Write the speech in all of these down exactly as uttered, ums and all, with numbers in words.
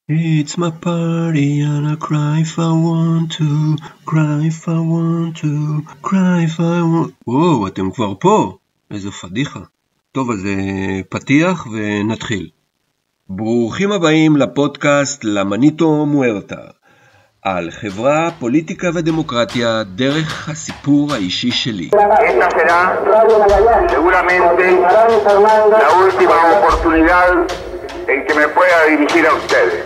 It's my party and I cry if I want to, cry if I want to, cry if I want... וואו, אתם כבר פה. איזו פדיחה. טוב, אז פתיח ונתחיל. ברוכים הבאים לפודקאסט למניטו מוארטה, על חברה, פוליטיקה ודמוקרטיה דרך הסיפור האישי שלי. Esta será seguramente la última oportunidad en que me pueda dirigir a ustedes.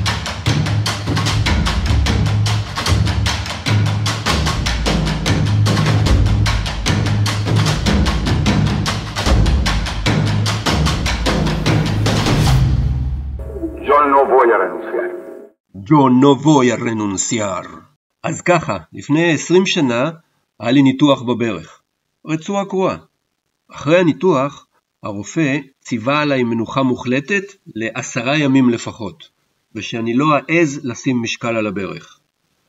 Yo no voy a renunciar. Yo no voy a renunciar. אז ככה, לפני עשרים שנה היה לי ניתוח בברך. רצועה קרועה. אחרי הניתוח, הרופא ציווה עליי מנוחה מוחלטת לעשרה ימים לפחות, ושאני לא אעז לשים משקל על הברך.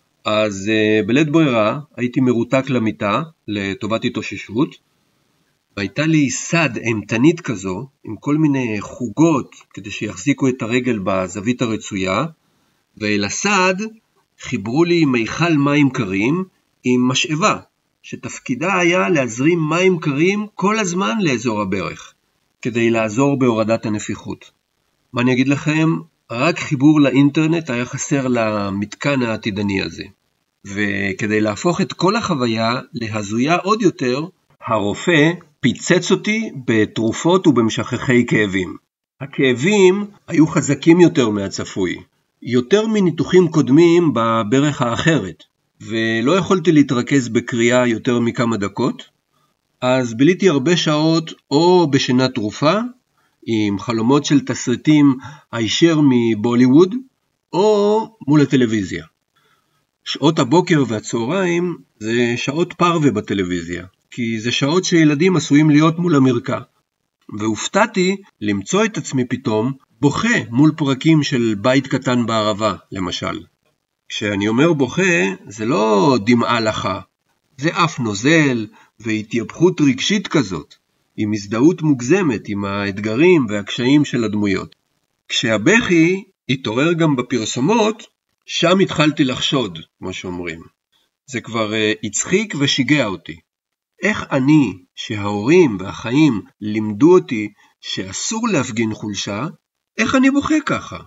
אז uh, בלית ברירה הייתי מרותק למיטה לטובת התאוששות, והייתה לי סד אימתנית כזו, עם כל מיני חוגות כדי שיחזיקו את הרגל בזווית הרצויה, ואל הסד חיברו לי מיכל מים קרים עם משאבה, שתפקידה היה להזרים מים קרים כל הזמן לאזור הברך, כדי לעזור בהורדת הנפיחות. מה אני אגיד לכם? רק חיבור לאינטרנט היה חסר למתקן העתידני הזה. וכדי להפוך את כל החוויה להזויה עוד יותר, הרופא פיצץ אותי בתרופות ובמשככי כאבים. הכאבים היו חזקים יותר מהצפוי, יותר מניתוחים קודמים בברך האחרת, ולא יכולתי להתרכז בקריאה יותר מכמה דקות, אז ביליתי הרבה שעות או בשינה תרופה, עם חלומות של תסריטים הישר מבוליווד, או מול הטלוויזיה. שעות הבוקר והצהריים זה שעות פרווה בטלוויזיה, כי זה שעות שילדים עשויים להיות מול המרקע. והופתעתי למצוא את עצמי פתאום בוכה מול פרקים של בית קטן בערבה, למשל. כשאני אומר בוכה, זה לא דמעה לחה, זה אף נוזל והתייבכות רגשית כזאת, עם הזדהות מוגזמת עם האתגרים והקשיים של הדמויות. כשהבכי התעורר גם בפרסומות, שם התחלתי לחשוד, כמו שאומרים. זה כבר uh, הצחיק ושיגע אותי. איך אני, שההורים והחיים לימדו אותי שאסור להפגין חולשה, איך אני בוכה ככה?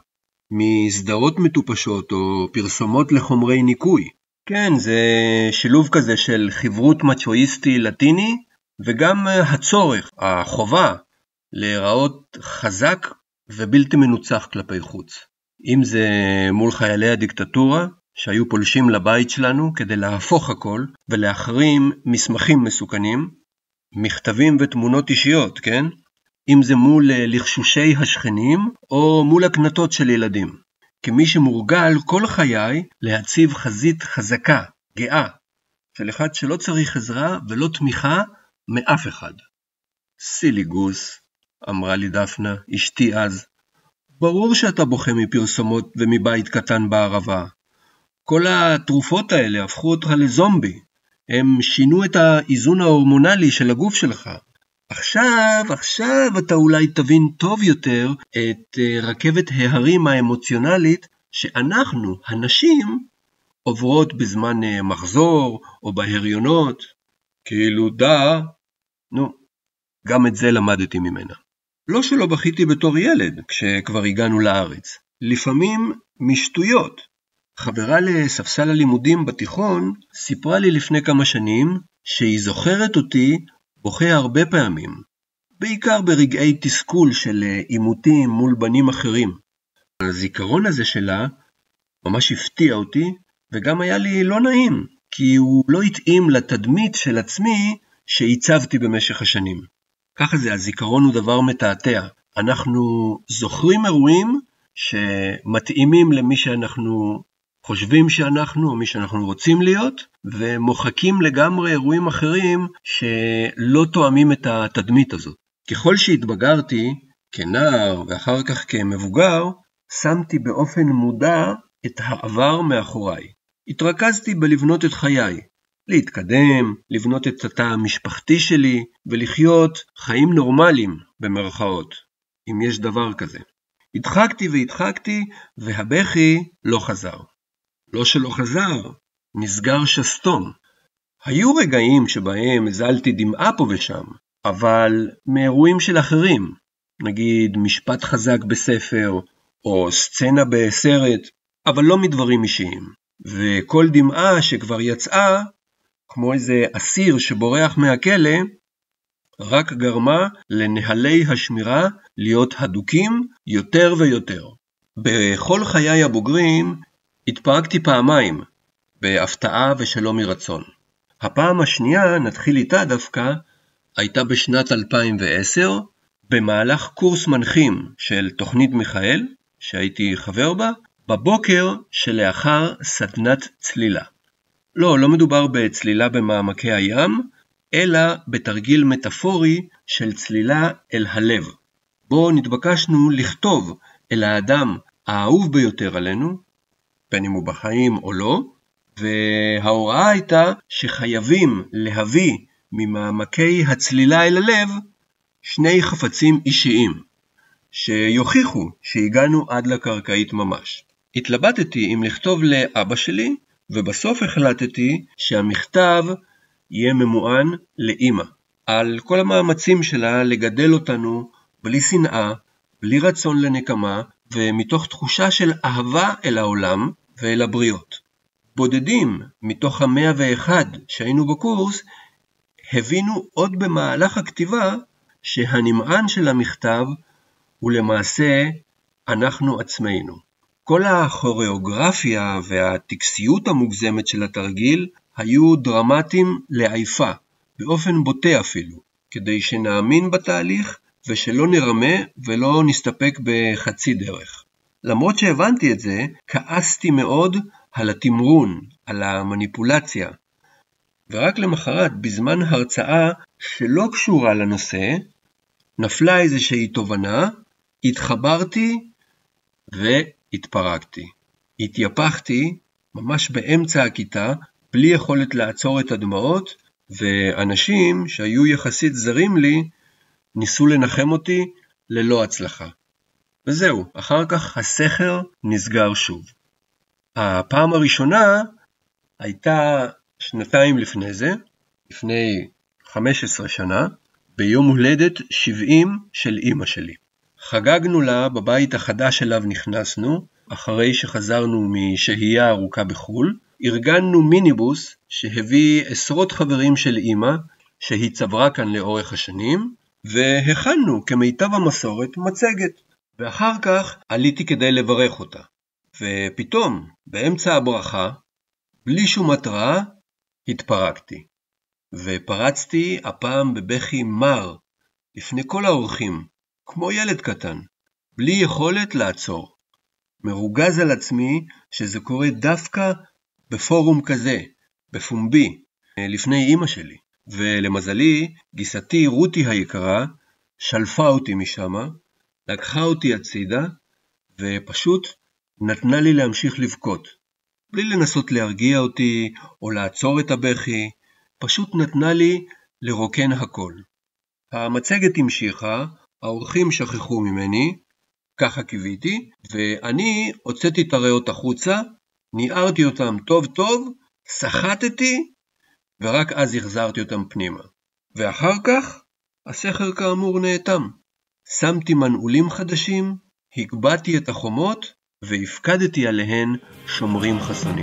מסדרות מטופשות או פרסומות לחומרי ניקוי. כן, זה שילוב כזה של חברות מצ'ואיסטי לטיני, וגם הצורך, החובה, להיראות חזק ובלתי מנוצח כלפי חוץ. אם זה מול חיילי הדיקטטורה, שהיו פולשים לבית שלנו כדי להפוך הכל, ולהחרים מסמכים מסוכנים, מכתבים ותמונות אישיות, כן? אם זה מול לחשושי השכנים, או מול הקנטות של ילדים. כמי שמורגל כל חיי להציב חזית חזקה, גאה, של אחד שלא צריך עזרה ולא תמיכה מאף אחד. סילי גוס, אמרה לי דפנה, אשתי אז, ברור שאתה בוכה מפרסומות ומבית קטן בערבה. כל התרופות האלה הפכו אותך לזומבי. הם שינו את האיזון ההורמונלי של הגוף שלך. עכשיו, עכשיו אתה אולי תבין טוב יותר את רכבת ההרים האמוציונלית שאנחנו, הנשים, עוברות בזמן מחזור או בהריונות. כאילו דה, נו, גם את זה למדתי ממנה. לא שלא בכיתי בתור ילד כשכבר הגענו לארץ. לפעמים משטויות. חברה לספסל הלימודים בתיכון סיפרה לי לפני כמה שנים שהיא זוכרת אותי בוכה הרבה פעמים, בעיקר ברגעי תסכול של עימותים מול בנים אחרים. הזיכרון הזה שלה ממש הפתיע אותי, וגם היה לי לא נעים, כי הוא לא התאים לתדמית של עצמי שהצבתי במשך השנים. ככה זה, הזיכרון הוא דבר מתעתע. אנחנו זוכרים אירועים שמתאימים למי שאנחנו חושבים שאנחנו, או מי שאנחנו רוצים להיות, ומוחקים לגמרי אירועים אחרים שלא תואמים את התדמית הזאת. ככל שהתבגרתי, כנער ואחר כך כמבוגר, שמתי באופן מודע את העבר מאחוריי. התרכזתי בלבנות את חיי, להתקדם, לבנות את התא המשפחתי שלי, ולחיות חיים נורמליים במרכאות, אם יש דבר כזה. הדחקתי והדחקתי, והבכי לא חזר. לא שלא חזר, נסגר שסתום. היו רגעים שבהם הזלתי דמעה פה ושם, אבל מאירועים של אחרים, נגיד משפט חזק בספר, או סצנה בסרט, אבל לא מדברים אישיים. וכל דמעה שכבר יצאה, כמו איזה אסיר שבורח מהכלא, רק גרמה לנהלי השמירה להיות הדוקים יותר ויותר. בכל חיי הבוגרים התפרקתי פעמיים, בהפתעה ושלא מרצון. הפעם השנייה, נתחיל איתה דווקא, הייתה בשנת אלפיים ועשר, במהלך קורס מנחים של תוכנית מיכאל, שהייתי חבר בה, בבוקר שלאחר סדנת צלילה. לא, לא מדובר בצלילה במעמקי הים, אלא בתרגיל מטאפורי של צלילה אל הלב. בו נתבקשנו לכתוב אל האדם האהוב ביותר עלינו, בין אם הוא בחיים או לא, וההוראה הייתה שחייבים להביא ממעמקי הצלילה אל הלב שני חפצים אישיים, שיוכיחו שהגענו עד לקרקעית ממש. התלבטתי אם לכתוב לאבא שלי, ובסוף החלטתי שהמכתב יהיה ממוען לאמא, על כל המאמצים שלה לגדל אותנו בלי שנאה, בלי רצון לנקמה, ומתוך תחושה של אהבה אל העולם ואל הבריות. בודדים מתוך המאה ואחד שהיינו בקורס, הבינו עוד במהלך הכתיבה שהנמען של המכתב הוא למעשה אנחנו עצמנו. כל הכוריאוגרפיה והטקסיות המוגזמת של התרגיל היו דרמטיים לעייפה, באופן בוטה אפילו, כדי שנאמין בתהליך ושלא נרמה ולא נסתפק בחצי דרך. למרות שהבנתי את זה, כעסתי מאוד על התמרון, על המניפולציה. ורק למחרת, בזמן הרצאה שלא קשורה לנושא, נפלה איזושהי תובנה, התחברתי והתפרקתי. התייפחתי ממש באמצע הכיתה, בלי יכולת לעצור את הדמעות, ואנשים שהיו יחסית זרים לי, ניסו לנחם אותי ללא הצלחה. וזהו, אחר כך הסכר נסגר שוב. הפעם הראשונה הייתה שנתיים לפני זה, לפני חמש עשרה שנה, ביום הולדת שבעים של אמא שלי. חגגנו לה בבית החדש אליו נכנסנו, אחרי שחזרנו משהייה ארוכה בחול, ארגנו מיניבוס שהביא עשרות חברים של אמא, שהיא צברה כאן לאורך השנים, והכנו כמיטב המסורת מצגת. ואחר כך עליתי כדי לברך אותה. ופתאום, באמצע הברכה, בלי שום התראה, התפרקתי. ופרצתי הפעם בבכי מר, לפני כל האורחים, כמו ילד קטן, בלי יכולת לעצור. מרוגז על עצמי שזה קורה דווקא בפורום כזה, בפומבי, לפני אמא שלי. ולמזלי, גיסתי רותי היקרה, שלפה אותי משם, לקחה אותי הצידה, ופשוט נתנה לי להמשיך לבכות. בלי לנסות להרגיע אותי או לעצור את הבכי, פשוט נתנה לי לרוקן הכל. המצגת המשיכה, האורחים שכחו ממני, ככה קיוויתי, ואני הוצאתי את הריאות החוצה, ניערתי אותם טוב טוב, שחטתי, ורק אז החזרתי אותם פנימה. ואחר כך, הסכר כאמור נאטם. שמתי מנעולים חדשים, הגבעתי את החומות, והפקדתי עליהן שומרים חסונים.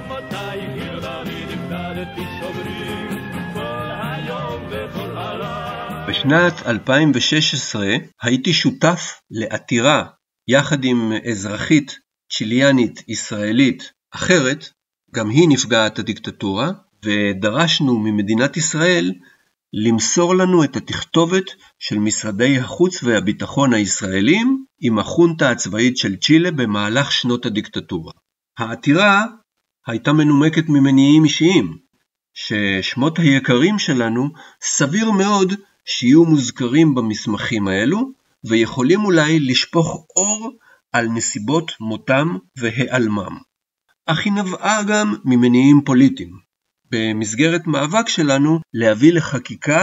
בשנת אלפיים ושש עשרה הייתי שותף לעתירה יחד עם אזרחית צ'יליאנית ישראלית אחרת, גם היא נפגעת הדיקטטורה, ודרשנו ממדינת ישראל למסור לנו את התכתובת של משרדי החוץ והביטחון הישראלים עם החונטה הצבאית של צ'ילה במהלך שנות הדיקטטורה. העתירה הייתה מנומקת ממניעים אישיים, ששמות היקרים שלנו סביר מאוד שיהיו מוזכרים במסמכים האלו, ויכולים אולי לשפוך אור על נסיבות מותם והיעלמם. אך היא נבעה גם ממניעים פוליטיים. במסגרת מאבק שלנו להביא לחקיקה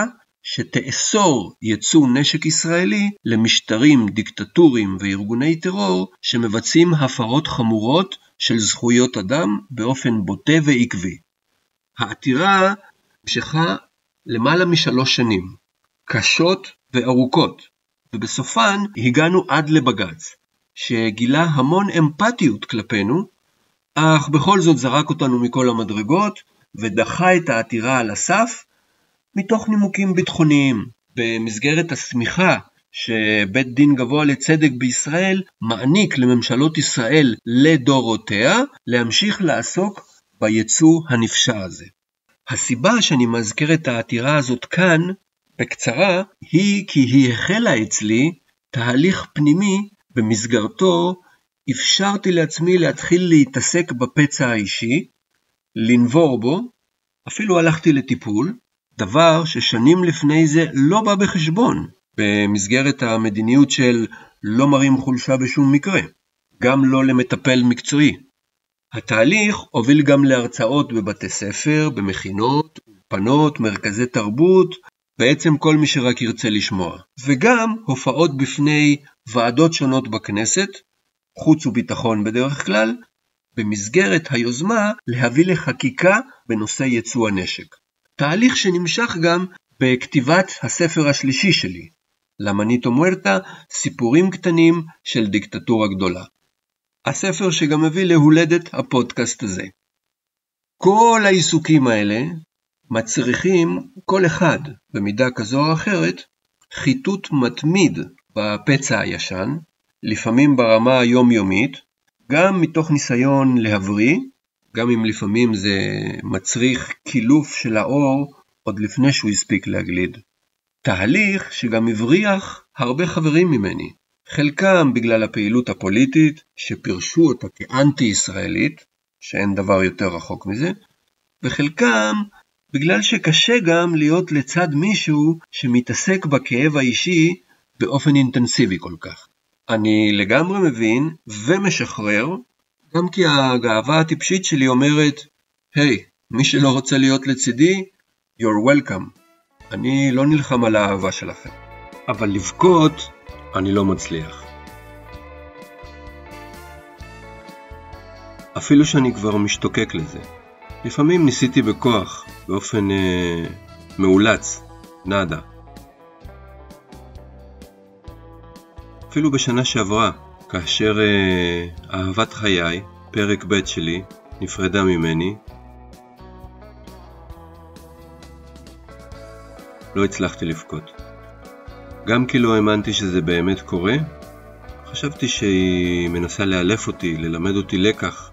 שתאסור ייצוא נשק ישראלי למשטרים דיקטטוריים וארגוני טרור שמבצעים הפרות חמורות של זכויות אדם באופן בוטה ועקבי. העתירה המשכה למעלה משלוש שנים, קשות וארוכות, ובסופן הגענו עד לבג"ץ, שגילה המון אמפתיות כלפינו, אך בכל זאת זרק אותנו מכל המדרגות ודחה את העתירה על הסף מתוך נימוקים ביטחוניים. במסגרת הסמיכה שבית דין גבוה לצדק בישראל מעניק לממשלות ישראל לדורותיה להמשיך לעסוק ביצוא הנפשע הזה. הסיבה שאני מזכיר את העתירה הזאת כאן בקצרה היא כי היא החלה אצלי תהליך פנימי במסגרתו אפשרתי לעצמי להתחיל להתעסק בפצע האישי, לנבור בו, אפילו הלכתי לטיפול, דבר ששנים לפני זה לא בא בחשבון במסגרת המדיניות של לא מראים חולשה בשום מקרה, גם לא למטפל מקצועי. התהליך הוביל גם להרצאות בבתי ספר, במכינות, פנות, מרכזי תרבות, בעצם כל מי שרק ירצה לשמוע. וגם הופעות בפני ועדות שונות בכנסת, חוץ וביטחון בדרך כלל, במסגרת היוזמה להביא לחקיקה בנושא ייצוא הנשק. תהליך שנמשך גם בכתיבת הספר השלישי שלי, למניטו מוארטה, סיפורים קטנים של דיקטטורה גדולה. הספר שגם מביא להולדת הפודקאסט הזה. כל העיסוקים האלה מצריכים כל אחד במידה כזו או אחרת חיטוט מתמיד בפצע הישן, לפעמים ברמה היומיומית, גם מתוך ניסיון להבריא, גם אם לפעמים זה מצריך קילוף של האור עוד לפני שהוא הספיק להגליד. תהליך שגם הבריח הרבה חברים ממני, חלקם בגלל הפעילות הפוליטית שפרשו אותה כאנטי-ישראלית, שאין דבר יותר רחוק מזה, וחלקם בגלל שקשה גם להיות לצד מישהו שמתעסק בכאב האישי באופן אינטנסיבי כל כך. אני לגמרי מבין ומשחרר, גם כי הגאווה הטיפשית שלי אומרת, היי, hey, מי שלא רוצה להיות לצידי, you're welcome. אני לא נלחם על האהבה שלכם. אבל לבכות, אני לא מצליח. אפילו שאני כבר משתוקק לזה. לפעמים ניסיתי בכוח, באופן אה, מאולץ, נדה. אפילו בשנה שעברה, כאשר אה, אהבת חיי, פרק ב' שלי, נפרדה ממני, לא הצלחתי לבכות. גם כי לא האמנתי שזה באמת קורה, חשבתי שהיא מנסה לאלף אותי, ללמד אותי לקח.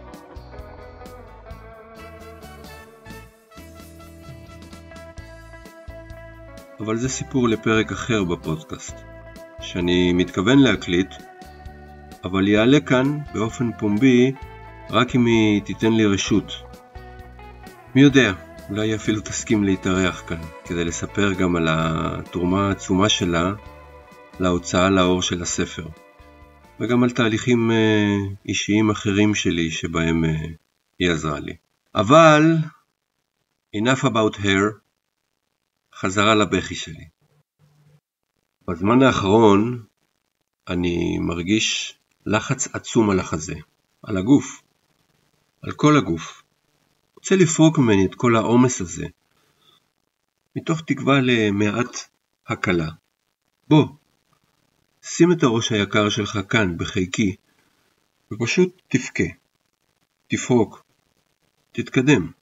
אבל זה סיפור לפרק אחר בפודקאסט, שאני מתכוון להקליט, אבל יעלה כאן באופן פומבי רק אם היא תיתן לי רשות. מי יודע, אולי אפילו תסכים להתארח כאן, כדי לספר גם על התרומה העצומה שלה להוצאה לאור של הספר, וגם על תהליכים אישיים אחרים שלי שבהם היא עזרה לי. אבל, enough about her, חזרה לבכי שלי. בזמן האחרון אני מרגיש לחץ עצום על החזה, על הגוף, על כל הגוף. רוצה לפרוק ממני את כל העומס הזה, מתוך תקווה למעט הקלה. בוא, שים את הראש היקר שלך כאן בחיקי, ופשוט תפקה, תפרוק, תתקדם.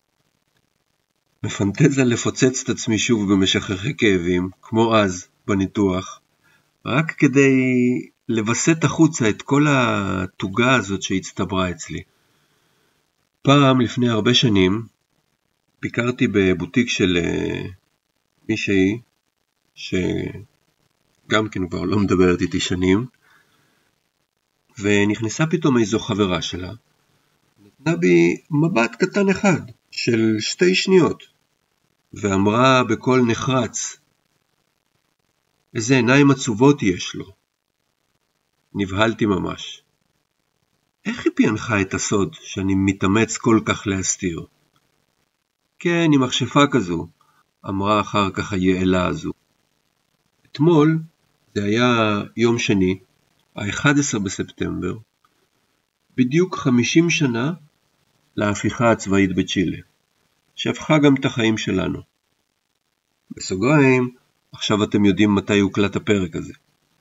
מפנטזה לפוצץ את עצמי שוב במשככי כאבים, כמו אז בניתוח, רק כדי לבסט החוצה את כל התוגה הזאת שהצטברה אצלי. פעם, לפני הרבה שנים, ביקרתי בבוטיק של מישהי, שגם כן כבר לא מדברת איתי שנים, ונכנסה פתאום איזו חברה שלה, נתנה בי מבט קטן אחד, של שתי שניות, ואמרה בקול נחרץ, איזה עיניים עצובות יש לו. נבהלתי ממש. איך היא פענחה את הסוד שאני מתאמץ כל כך להסתיר? כן, היא מחשפה כזו, אמרה אחר כך היעלה הזו. אתמול, זה היה יום שני, ה-אחד עשר בספטמבר, בדיוק חמישים שנה להפיכה הצבאית בצ'ילה, שהפכה גם את החיים שלנו. בסוגריים, עכשיו אתם יודעים מתי הוקלט הפרק הזה.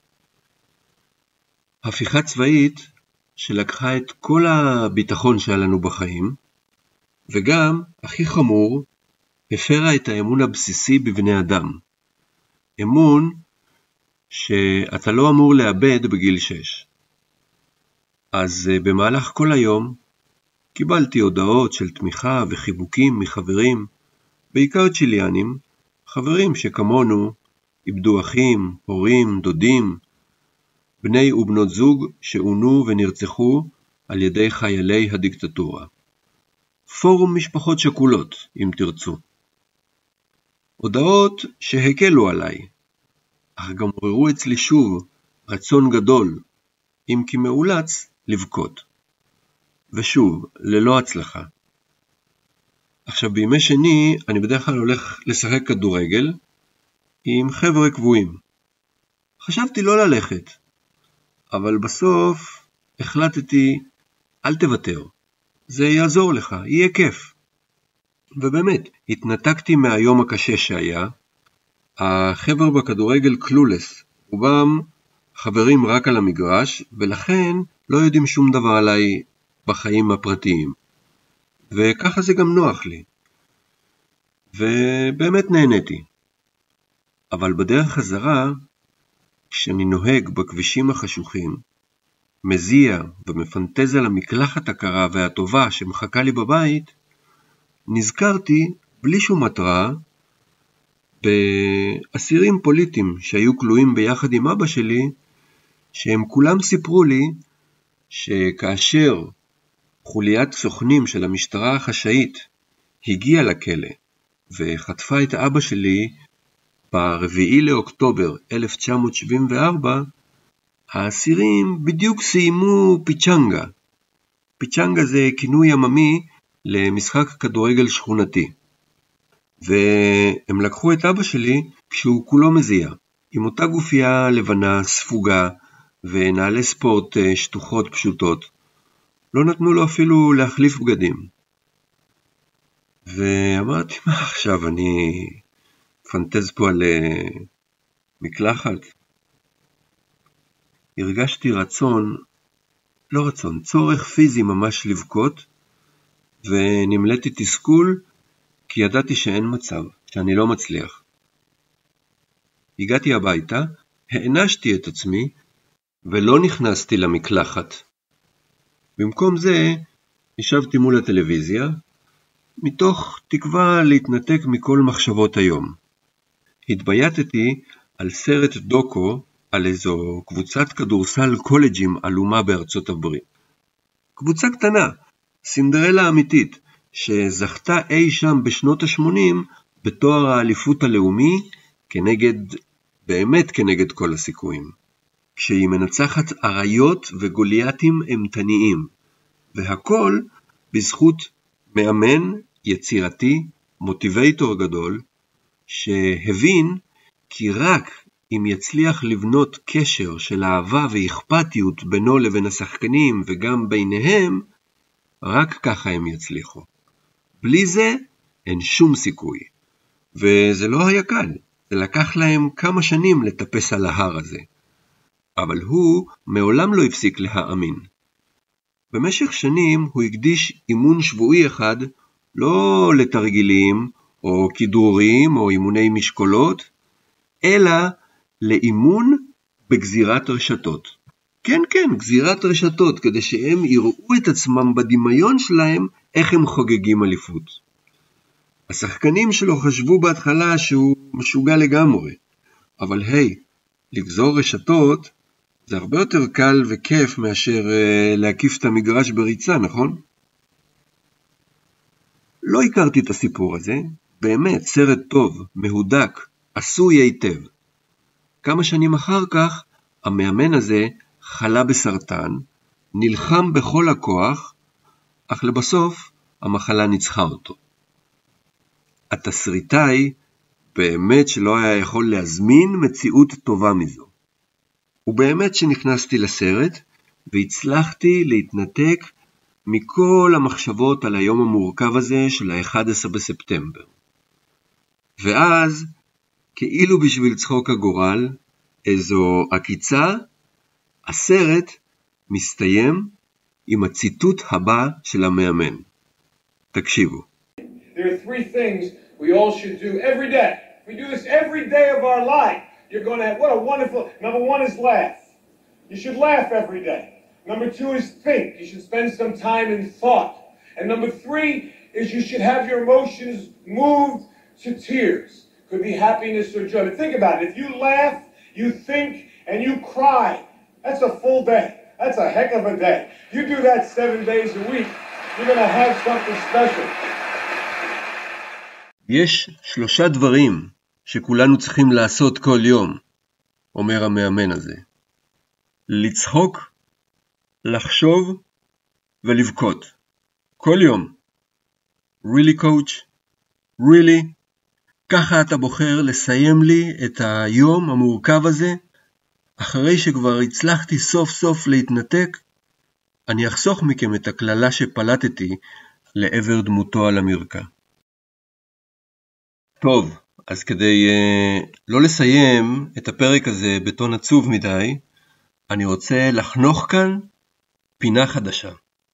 הפיכה צבאית שלקחה את כל הביטחון שהיה לנו בחיים, וגם, הכי חמור, הפרה את האמון הבסיסי בבני אדם. אמון שאתה לא אמור לאבד בגיל שש. אז במהלך כל היום קיבלתי הודעות של תמיכה וחיבוקים מחברים, בעיקר צ'יליאנים, חברים שכמונו איבדו אחים, הורים, דודים, בני ובנות זוג שעונו ונרצחו על ידי חיילי הדיקטטורה. פורום משפחות שכולות, אם תרצו. הודעות שהקלו עליי, אך גם עוררו אצלי שוב רצון גדול, אם כי מאולץ, לבכות. ושוב, ללא הצלחה. עכשיו בימי שני אני בדרך כלל הולך לשחק כדורגל עם חבר'ה קבועים. חשבתי לא ללכת, אבל בסוף החלטתי, אל תוותר, זה יעזור לך, יהיה כיף. ובאמת, התנתקתי מהיום הקשה שהיה. החבר'ה בכדורגל קלולס, רובם חברים רק על המגרש, ולכן לא יודעים שום דבר עליי בחיים הפרטיים. וככה זה גם נוח לי. ובאמת נהניתי. אבל בדרך חזרה, כשאני נוהג בכבישים החשוכים, מזיע ומפנטז על המקלחת הקרה והטובה שמחכה לי בבית, נזכרתי בלי שום מטרה באסירים פוליטיים שהיו כלואים ביחד עם אבא שלי, שהם כולם סיפרו לי שכאשר חוליית סוכנים של המשטרה החשאית הגיעה לכלא וחטפה את אבא שלי ברביעי לאוקטובר אלף תשע מאות שבעים וארבע, האסירים בדיוק סיימו פיצ'נגה. פיצ'נגה זה כינוי עממי למשחק כדורגל שכונתי. והם לקחו את אבא שלי כשהוא כולו מזיע, עם אותה גופייה לבנה ספוגה ונעלי ספורט שטוחות פשוטות. לא נתנו לו אפילו להחליף בגדים. ואמרתי, מה עכשיו, אני פנטז פה על מקלחת? הרגשתי רצון, לא רצון, צורך פיזי ממש לבכות, ונמלאתי תסכול, כי ידעתי שאין מצב, שאני לא מצליח. הגעתי הביתה, הענשתי את עצמי, ולא נכנסתי למקלחת. במקום זה, ישבתי מול הטלוויזיה, מתוך תקווה להתנתק מכל מחשבות היום. התבייתתי על סרט דוקו, על איזו קבוצת כדורסל קולג'ים אלומה בארצות הברית. קבוצה קטנה, סינדרלה אמיתית, שזכתה אי שם בשנות ה-שמונים בתואר האליפות הלאומי, כנגד, באמת כנגד כל הסיכויים. כשהיא מנצחת אריות וגולייתים אמתניים, והכל בזכות מאמן יצירתי, מוטיבייטור גדול, שהבין כי רק אם יצליח לבנות קשר של אהבה ואכפתיות בינו לבין השחקנים וגם ביניהם, רק ככה הם יצליחו. בלי זה אין שום סיכוי. וזה לא היה קל, זה לקח להם כמה שנים לטפס על ההר הזה. אבל הוא מעולם לא הפסיק להאמין. במשך שנים הוא הקדיש אימון שבועי אחד, לא לתרגילים או כידורים או אימוני משקולות, אלא לאימון בגזירת רשתות. כן, כן, גזירת רשתות, כדי שהם יראו את עצמם בדמיון שלהם איך הם חוגגים אליפות. השחקנים שלו חשבו בהתחלה שהוא משוגע לגמרי, אבל היי, לגזור רשתות זה הרבה יותר קל וכיף מאשר uh, להקיף את המגרש בריצה, נכון? לא הכרתי את הסיפור הזה, באמת סרט טוב, מהודק, עשוי היטב. כמה שנים אחר כך, המאמן הזה חלה בסרטן, נלחם בכל הכוח, אך לבסוף המחלה ניצחה אותו. התסריטאי באמת שלא היה יכול להזמין מציאות טובה מזו. ובאמת שנכנסתי לסרט, והצלחתי להתנתק מכל המחשבות על היום המורכב הזה של ה-אחד עשר בספטמבר. ואז, כאילו בשביל צחוק הגורל, איזו עקיצה, הסרט מסתיים עם הציטוט הבא של המאמן. תקשיבו. There are three things we all should do every day. We do this every day of our life. You're going to have, what a wonderful, number one is laugh. You should laugh every day. Number two is think. You should spend some time in thought. And number three is you should have your emotions moved to tears. Could be happiness or joy. But think about it. If you laugh, you think, and you cry, that's a full day. That's a heck of a day. You do that seven days a week, you're going to have something special. יש שלושה דברים שכולנו צריכים לעשות כל יום, אומר המאמן הזה. לצחוק, לחשוב ולבכות. כל יום. Really coach? Really? ככה אתה בוחר לסיים לי את היום המורכב הזה? אחרי שכבר הצלחתי סוף סוף להתנתק, אני אחסוך מכם את הכללה שפלטתי לעבר דמותו על המרקע. טוב, אז כדי uh, לא לסיים את הפרק הזה בטון עצוב מדי, אני רוצה לחנוך כאן פינה חדשה.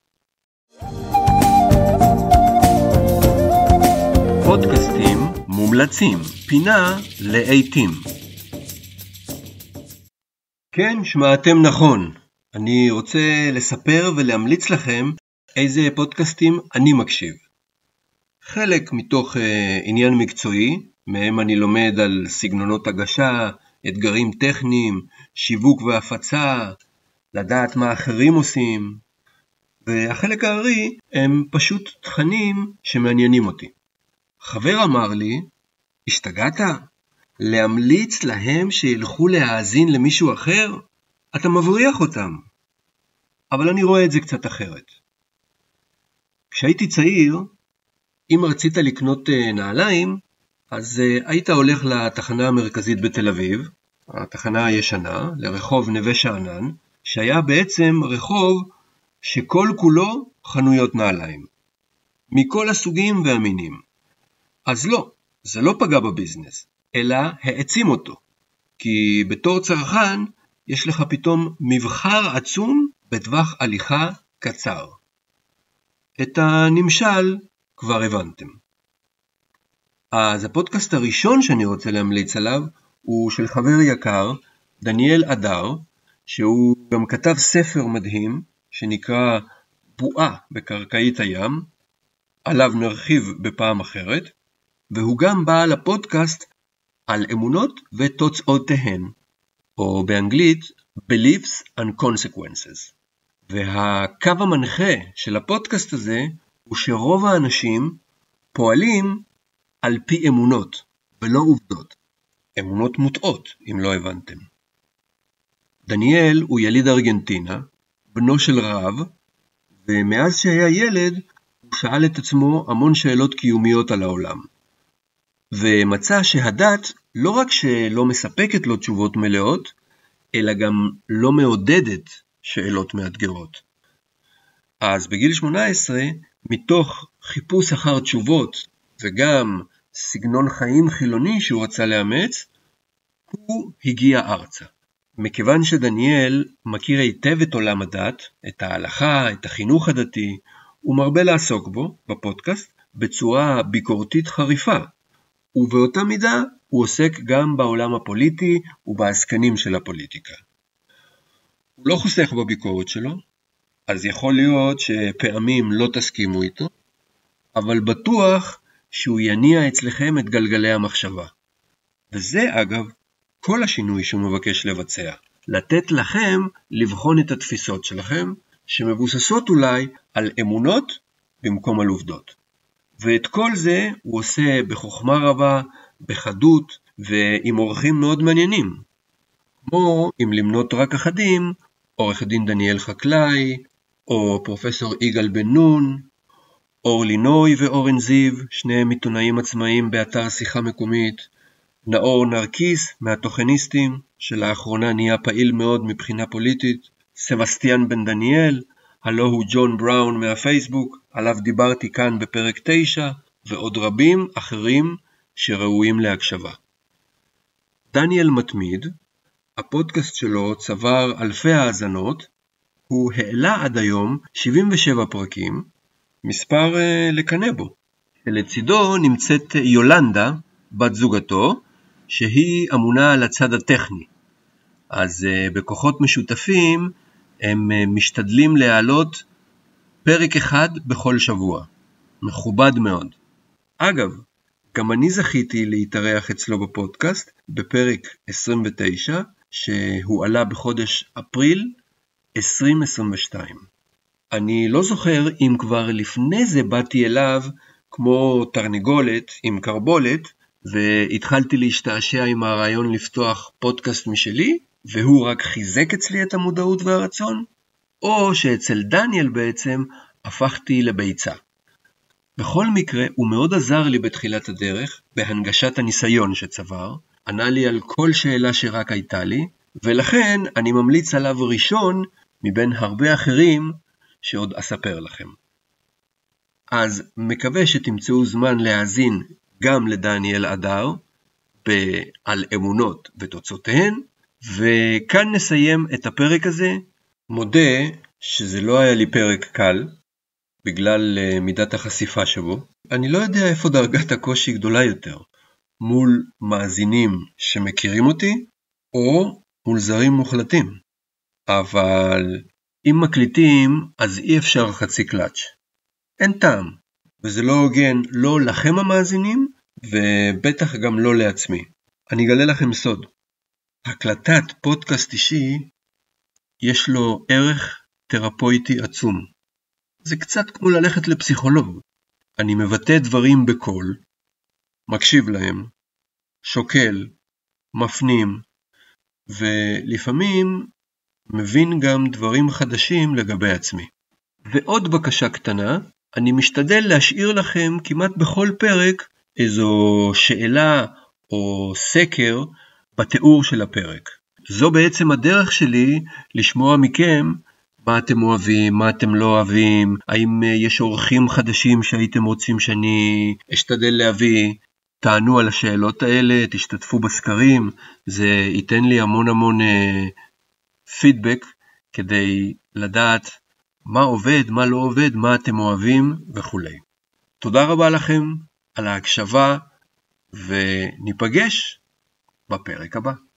פודקאסטים מומלצים, פינה לעיתים. כן, שמעתם נכון. אני רוצה לספר ולהמליץ לכם איזה פודקאסטים אני מקשיב. חלק מתוך uh, עניין מקצועי, מהם אני לומד על סגנונות הגשה, אתגרים טכניים, שיווק והפצה, לדעת מה אחרים עושים, והחלק הארי הם פשוט תכנים שמעניינים אותי. חבר אמר לי, השתגעת? להמליץ להם שילכו להאזין למישהו אחר? אתה מבריח אותם. אבל אני רואה את זה קצת אחרת. כשהייתי צעיר, אם רצית לקנות נעליים, אז היית הולך לתחנה המרכזית בתל אביב, התחנה הישנה, לרחוב נווה שאנן, שהיה בעצם רחוב שכל כולו חנויות נעליים. מכל הסוגים והמינים. אז לא, זה לא פגע בביזנס, אלא העצים אותו. כי בתור צרכן, יש לך פתאום מבחר עצום בטווח הליכה קצר. את הנמשל כבר הבנתם. אז הפודקאסט הראשון שאני רוצה להמליץ עליו הוא של חבר יקר, דניאל אדר, שהוא גם כתב ספר מדהים שנקרא בועה בקרקעית הים, עליו נרחיב בפעם אחרת, והוא גם בעל הפודקאסט על אמונות ותוצאותיהן, או באנגלית Beliefs and Consequences. והקו המנחה של הפודקאסט הזה הוא שרוב האנשים פועלים על פי אמונות ולא עובדות. אמונות מוטעות, אם לא הבנתם. דניאל הוא יליד ארגנטינה, בנו של רב, ומאז שהיה ילד הוא שאל את עצמו המון שאלות קיומיות על העולם. ומצא שהדת לא רק שלא מספקת לו תשובות מלאות, אלא גם לא מעודדת שאלות מאתגרות. אז בגיל שמונה עשרה, מתוך חיפוש אחר תשובות וגם סגנון חיים חילוני שהוא רצה לאמץ, הוא הגיע ארצה. מכיוון שדניאל מכיר היטב את עולם הדת, את ההלכה, את החינוך הדתי, הוא מרבה לעסוק בו, בפודקאסט, בצורה ביקורתית חריפה. ובאותה מידה הוא עוסק גם בעולם הפוליטי ובעסקנים של הפוליטיקה. הוא לא חוסך בביקורת שלו, אז יכול להיות שפעמים לא תסכימו איתו, אבל בטוח שהוא יניע אצלכם את גלגלי המחשבה. וזה אגב כל השינוי שהוא מבקש לבצע, לתת לכם לבחון את התפיסות שלכם, שמבוססות אולי על אמונות במקום על עובדות. ואת כל זה הוא עושה בחוכמה רבה, בחדות ועם אורחים מאוד מעניינים. כמו אם למנות רק אחדים, עורך דין דניאל חקלאי, או פרופסור יגאל בן נון, אורלי נוי ואורן זיו, שניהם עיתונאים עצמאיים באתר שיחה מקומית, נאור נרקיס מהתוכניסטים, שלאחרונה נהיה פעיל מאוד מבחינה פוליטית, סבסטיאן בן דניאל, הלא הוא ג'ון בראון מהפייסבוק, עליו דיברתי כאן בפרק תשע, ועוד רבים אחרים שראויים להקשבה. דניאל מתמיד, הפודקאסט שלו צבר אלפי האזנות, הוא העלה עד היום שבעים ושבע פרקים, מספר uh, לקנה בו. לצידו נמצאת יולנדה, בת זוגתו, שהיא אמונה על הצד הטכני. אז uh, בכוחות משותפים הם uh, משתדלים להעלות פרק אחד בכל שבוע. מכובד מאוד. אגב, גם אני זכיתי להתארח אצלו בפודקאסט בפרק עשרים ותשע, שהוא עלה בחודש אפריל עשרים עשרים ושתיים. אני לא זוכר אם כבר לפני זה באתי אליו כמו תרנגולת עם קרבולת, והתחלתי להשתעשע עם הרעיון לפתוח פודקאסט משלי, והוא רק חיזק אצלי את המודעות והרצון, או שאצל דניאל בעצם הפכתי לביצה. בכל מקרה, הוא מאוד עזר לי בתחילת הדרך, בהנגשת הניסיון שצבר, ענה לי על כל שאלה שרק הייתה לי, ולכן אני ממליץ עליו ראשון מבין הרבה אחרים שעוד אספר לכם. אז מקווה שתמצאו זמן להאזין גם לדניאל אדר, על אמונות ותוצאותיהן, וכאן נסיים את הפרק הזה. מודה שזה לא היה לי פרק קל, בגלל מידת החשיפה שבו. אני לא יודע איפה דרגת הקושי גדולה יותר, מול מאזינים שמכירים אותי, או מול זרים מוחלטים. אבל אם מקליטים, אז אי אפשר חצי קלאץ'. אין טעם, וזה לא הוגן לא לכם המאזינים, ובטח גם לא לעצמי. אני אגלה לכם סוד. הקלטת פודקאסט אישי, יש לו ערך תרפויטי עצום. זה קצת כמו ללכת לפסיכולוג. אני מבטא דברים בקול, מקשיב להם, שוקל, מפנים, ולפעמים מבין גם דברים חדשים לגבי עצמי. ועוד בקשה קטנה, אני משתדל להשאיר לכם כמעט בכל פרק איזו שאלה או סקר בתיאור של הפרק. זו בעצם הדרך שלי לשמוע מכם מה אתם אוהבים, מה אתם לא אוהבים, האם יש אורחים חדשים שהייתם רוצים שאני אשתדל להביא. תענו על השאלות האלה, תשתתפו בסקרים, זה ייתן לי המון המון אה, פידבק כדי לדעת מה עובד, מה לא עובד, מה אתם אוהבים וכו'. תודה רבה לכם על ההקשבה, וניפגש בפרק הבא.